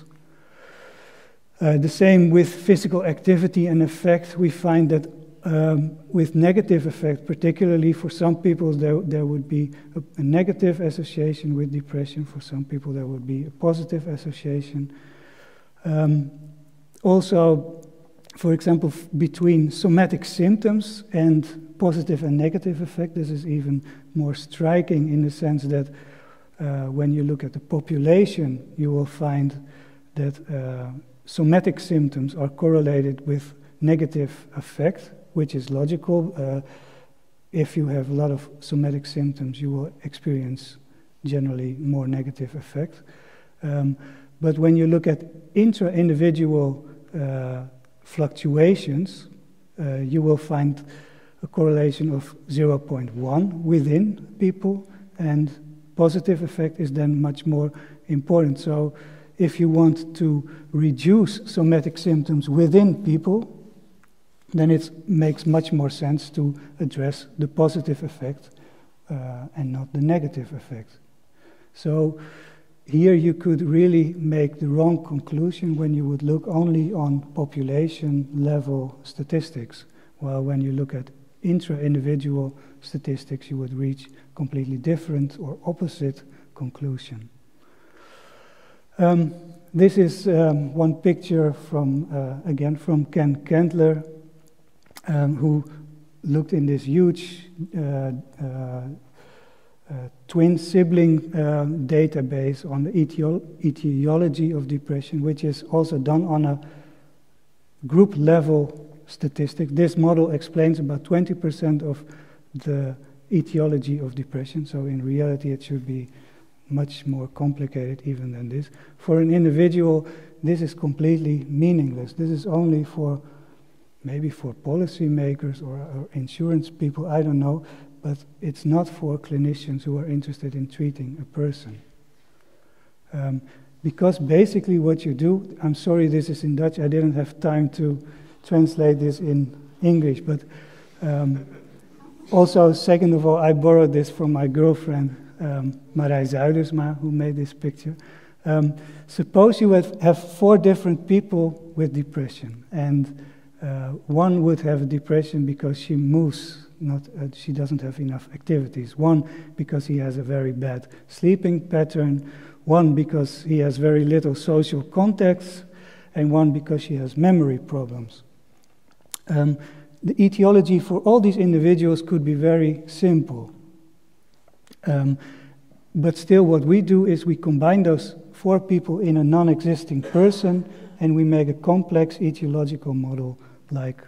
Uh, the same with physical activity and effect. We find that Um, with negative effect, particularly for some people, there, there would be a, a negative association with depression. For some people, there would be a positive association. Um, also, for example, between somatic symptoms and positive and negative effect, this is even more striking in the sense that uh, when you look at the population, you will find that uh, somatic symptoms are correlated with negative effect, which is logical. Uh, if you have a lot of somatic symptoms, you will experience generally more negative effect. Um, but when you look at intra-individual uh, fluctuations, uh, you will find a correlation of zero point one within people, and positive effect is then much more important. So if you want to reduce somatic symptoms within people, then it makes much more sense to address the positive effect uh, and not the negative effect. So here you could really make the wrong conclusion when you would look only on population level statistics, while when you look at intra-individual statistics, you would reach completely different or opposite conclusion. Um, this is um, one picture from, uh, again, from Ken Kendler, Um, who looked in this huge uh, uh, uh, twin sibling uh, database on the etiolo etiology of depression, which is also done on a group level statistic. This model explains about twenty percent of the etiology of depression, so in reality it should be much more complicated even than this. For an individual, this is completely meaningless. This is only for maybe for policymakers or, or insurance people, I don't know, but it's not for clinicians who are interested in treating a person. Um, because basically what you do, I'm sorry this is in Dutch, I didn't have time to translate this in English, but um, also, second of all, I borrowed this from my girlfriend, um, Marij Zuidersma, who made this picture. Um, suppose you have, have four different people with depression, and Uh, one would have depression because she moves, not uh, she doesn't have enough activities. One because he has a very bad sleeping pattern. One because he has very little social contacts, and one because she has memory problems. Um, the etiology for all these individuals could be very simple. Um, but still what we do is we combine those four people in a non-existing person, and we make a complex etiological model like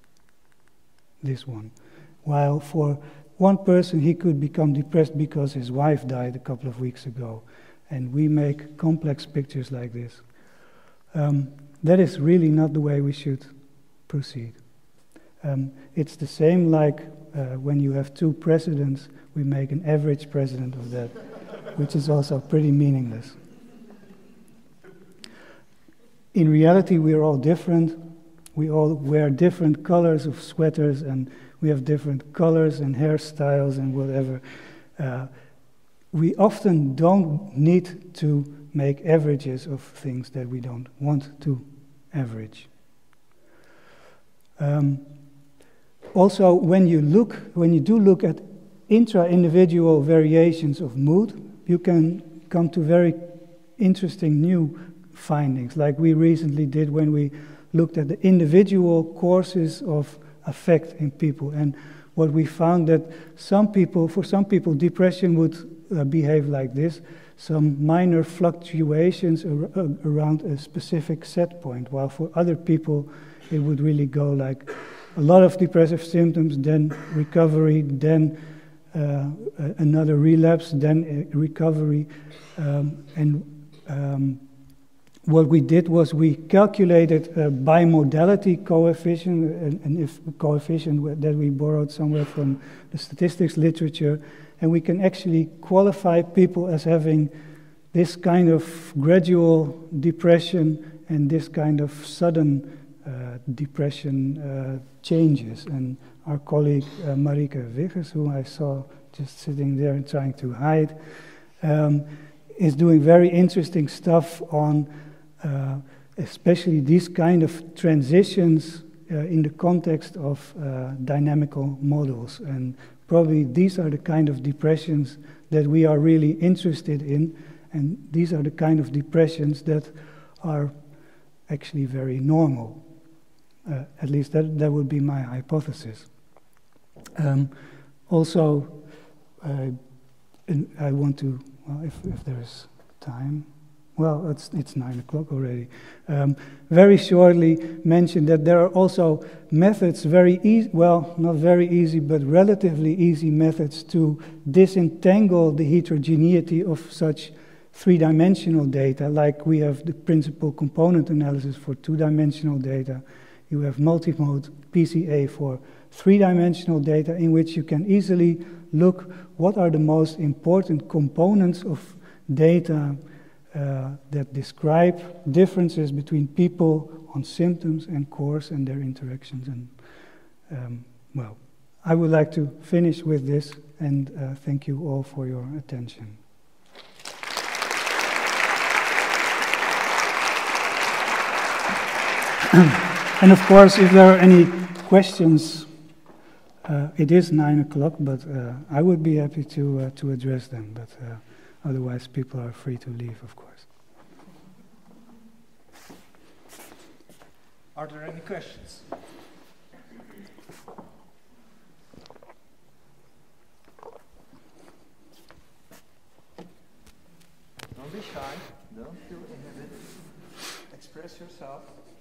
this one. While for one person, he could become depressed because his wife died a couple of weeks ago, and we make complex pictures like this. Um, that is really not the way we should proceed. Um, it's the same like uh, when you have two presidents, we make an average president of that, which is also pretty meaningless. In reality, we are all different. we all wear different colors of sweaters, and we have different colors and hairstyles and whatever. Uh, we often don't need to make averages of things that we don't want to average. Um, also, when you look, when you do look at intra-individual variations of mood, you can come to very interesting new findings, like we recently did when we looked at the individual courses of affect in people. And what we found that some people, for some people, depression would uh, behave like this, some minor fluctuations ar uh, around a specific set point, while for other people it would really go like a lot of depressive symptoms, then recovery, then uh, another relapse, then recovery. Um, and um, what we did was we calculated a bimodality coefficient, an, an if coefficient that we borrowed somewhere from the statistics literature, and we can actually qualify people as having this kind of gradual depression and this kind of sudden uh, depression uh, changes. And our colleague uh, Marike Wiggers, who I saw just sitting there and trying to hide, um, is doing very interesting stuff on uh, especially these kind of transitions uh, in the context of uh, dynamical models. And probably these are the kind of depressions that we are really interested in, and these are the kind of depressions that are actually very normal. Uh, at least that, that would be my hypothesis. Um, also, uh, I want to, well, if, if there's time, well, it's, it's nine o'clock already. Um, very shortly mention that there are also methods, very easy, well, not very easy, but relatively easy methods to disentangle the heterogeneity of such three-dimensional data, like we have the principal component analysis for two-dimensional data. You have multimode P C A for three-dimensional data, in which you can easily look what are the most important components of data Uh, that describe differences between people on symptoms and course and their interactions. And um, well, I would like to finish with this, and uh, thank you all for your attention. And of course, if there are any questions, uh, it is nine o'clock, but uh, I would be happy to uh, to address them. But uh, otherwise, people are free to leave, of course. Are there any questions? Don't be shy. Don't feel inhibited. Express yourself.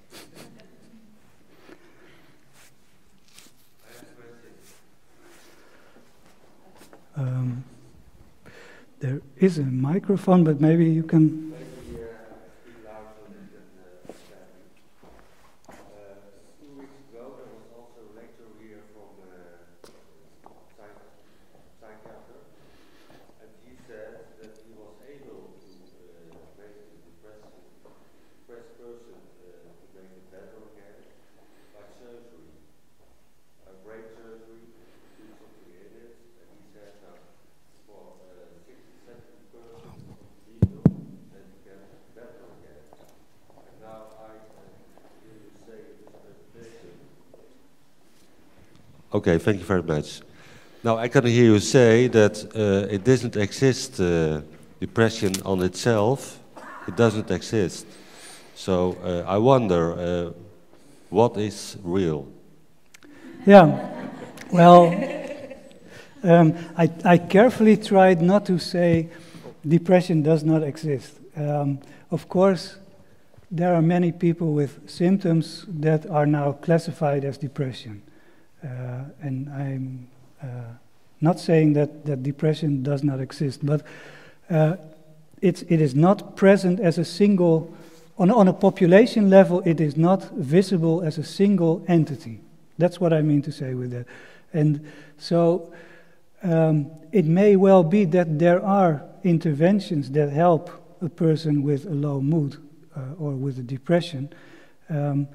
Um, there is a microphone, but maybe you can. Okay, thank you very much. Now I can hear you say that uh, it doesn't exist, uh, depression on itself, it doesn't exist. So uh, I wonder, uh, what is real? Yeah, well, um, I, I carefully tried not to say depression does not exist. Um, of course, there are many people with symptoms that are now classified as depression. Uh, and I'm uh, not saying that, that depression does not exist, but uh, it's, it is not present as a single, on, on a population level, it is not visible as a single entity. That's what I mean to say with that. And so um, it may well be that there are interventions that help a person with a low mood uh, or with a depression. Um,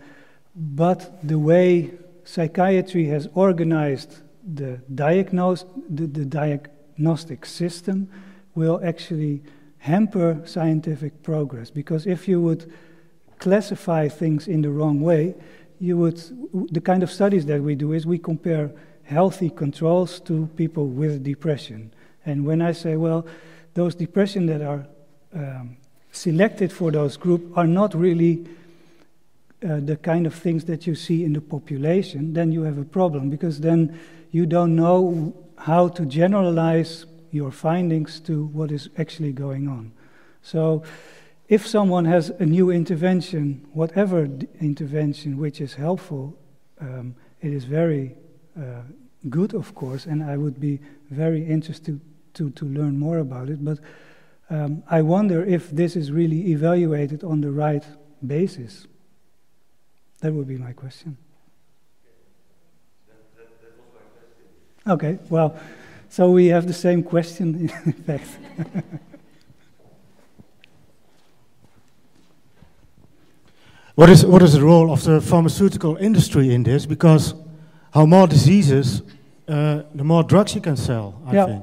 but the way psychiatry has organized the, diagnose, the, the diagnostic system will actually hamper scientific progress. Because if you would classify things in the wrong way, you would, the kind of studies that we do is we compare healthy controls to people with depression. And when I say, well, those depression that are um, selected for those groups are not really uh, the kind of things that you see in the population, then you have a problem, because then you don't know how to generalize your findings to what is actually going on. So if someone has a new intervention, whatever intervention which is helpful, um, it is very uh, good, of course, and I would be very interested to, to learn more about it. But um, I wonder if this is really evaluated on the right basis. That would be my question. That, that, that was my question. Okay, well, so we have the same question, in fact. What is, what is the role of the pharmaceutical industry in this? Because how more diseases, uh, the more drugs you can sell, I yeah. think.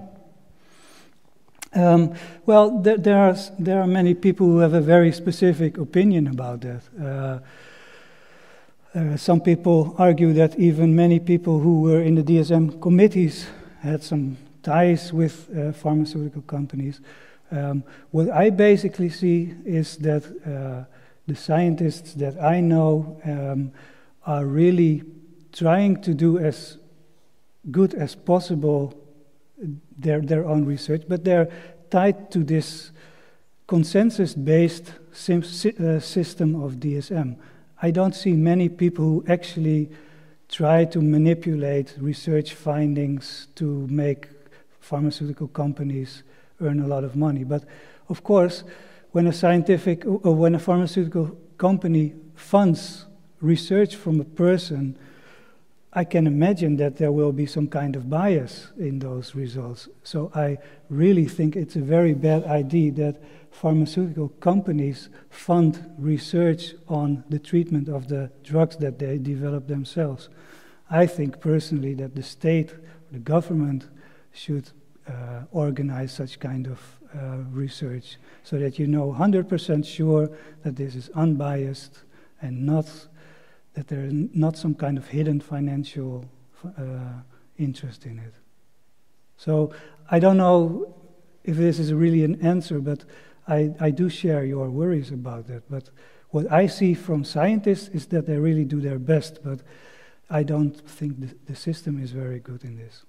Um, well, there, there, are, there are many people who have a very specific opinion about that. Uh, uh, some people argue that even many people who were in the D S M committees had some ties with uh, pharmaceutical companies. Um, what I basically see is that uh, the scientists that I know um, are really trying to do as good as possible their, their own research, but they're tied to this consensus-based uh, system of D S M. I don't see many people who actually try to manipulate research findings to make pharmaceutical companies earn a lot of money. But of course, when a scientific or when a pharmaceutical company funds research from a person, I can imagine that there will be some kind of bias in those results. So I really think it's a very bad idea that pharmaceutical companies fund research on the treatment of the drugs that they develop themselves. I think personally that the state, the government, should uh, organize such kind of uh, research so that you know one hundred percent sure that this is unbiased and not that there is not some kind of hidden financial uh, interest in it. So I don't know if this is really an answer, but I, I do share your worries about that. But what I see from scientists is that they really do their best, but I don't think the, the system is very good in this.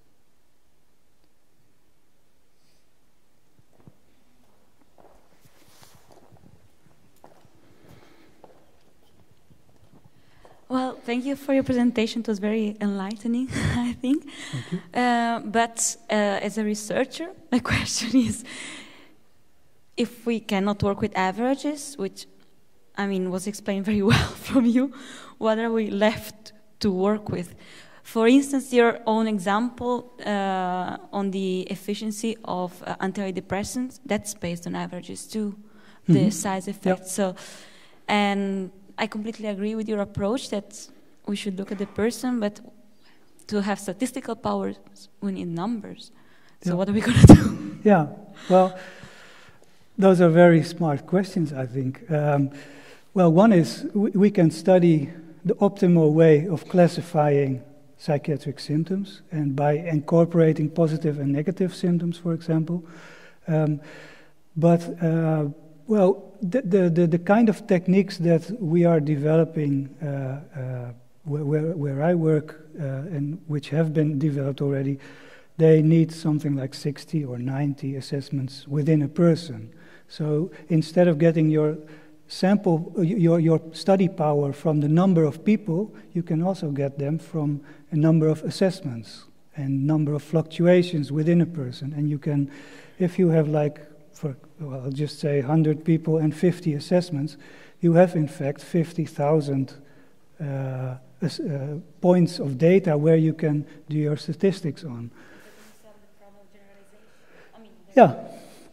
Well, thank you for your presentation. It was very enlightening, I think. Thank you. Uh, but uh, as a researcher, my question is, if we cannot work with averages, which, I mean, was explained very well from you, what are we left to work with? For instance, your own example uh, on the efficiency of uh, antidepressants, that's based on averages too, the mm-hmm. size effect. Yep. So, and I completely agree with your approach that we should look at the person, but to have statistical powers, we need numbers. So yeah. What are we going to do? Yeah, well, those are very smart questions, I think. Um, well, one is we, we can study the optimal way of classifying psychiatric symptoms, and by incorporating positive and negative symptoms, for example. Um, but, uh, well, The, the, the, the kind of techniques that we are developing uh, uh, where, where I work uh, and which have been developed already, they need something like sixty or ninety assessments within a person. So instead of getting your sample, your, your study power from the number of people, you can also get them from a number of assessments and number of fluctuations within a person. And you can, if you have like, for, well, I'll just say one hundred people and fifty assessments, you have in fact fifty thousand uh, uh, points of data where you can do your statistics on. Yeah,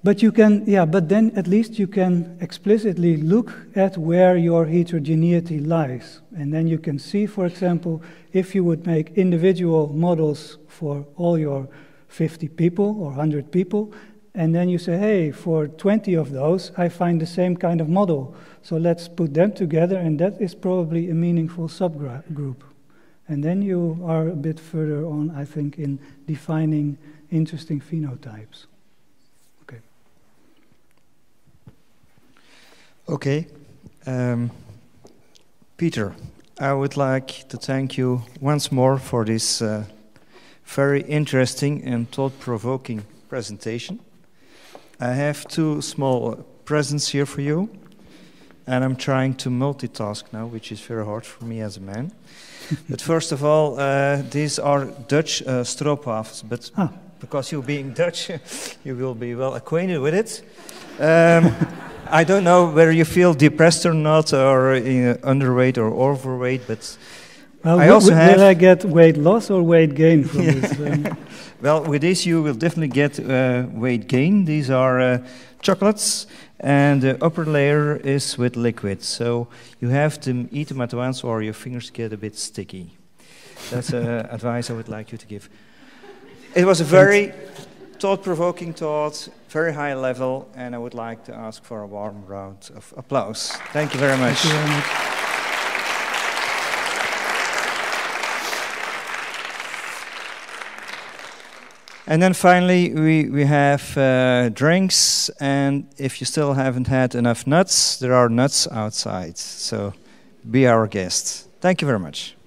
But you can, yeah, but then at least you can explicitly look at where your heterogeneity lies. And then you can see, for example, if you would make individual models for all your fifty people or one hundred people, and then you say, hey, for twenty of those, I find the same kind of model. So let's put them together, and that is probably a meaningful subgroup. And then you are a bit further on, I think, in defining interesting phenotypes. Okay. Okay. Um, Peter, I would like to thank you once more for this uh, very interesting and thought-provoking presentation. I have two small presents here for you, and I'm trying to multitask now, which is very hard for me as a man. But first of all, uh, these are Dutch uh, stroopwafels, but ah. because you being Dutch, you will be well acquainted with it. Um, I don't know whether you feel depressed or not, or uh, underweight or overweight, but well, I also will have... Will I get weight loss or weight gain from yeah. this? Um? Well, with this you will definitely get uh, weight gain. These are uh, chocolates, and the upper layer is with liquid. So you have to eat them at once or your fingers get a bit sticky. That's uh, advice I would like you to give. It was a very thought-provoking thought, very high level, and I would like to ask for a warm round of applause. Thank you very much. Thank you very much. And then finally, we, we have uh, drinks, and if you still haven't had enough nuts, there are nuts outside. So be our guest. Thank you very much.